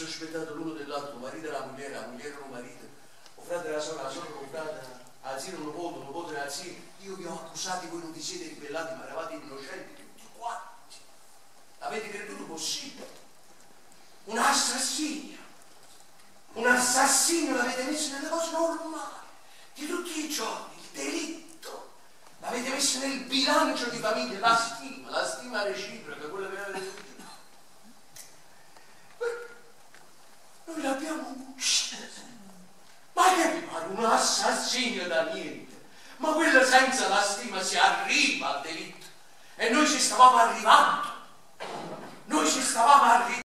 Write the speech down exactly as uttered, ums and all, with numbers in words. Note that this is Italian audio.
sospettato l'uno dell'altro, marito e la moglie, la moglie era un marito, o frate e la sorella, la sorella con frate, a zio un nipote, un nipote della zia. Io vi ho accusati, voi non vi siete ribellati, ma eravate innocenti tutti quanti. Avete creduto possibile? Un assassinio, un assassino l'avete messo nelle cose normali di tutti i giorni, il delitto. L'avete messo nel bilancio di famiglia, la stima, la stima reciproca, quella che avete detto. Noi l'abbiamo ucciso. Ma che vi pare un assassino da niente? Ma quello senza la stima si arriva al delitto. E noi ci stavamo arrivando. Noi ci stavamo arrivando.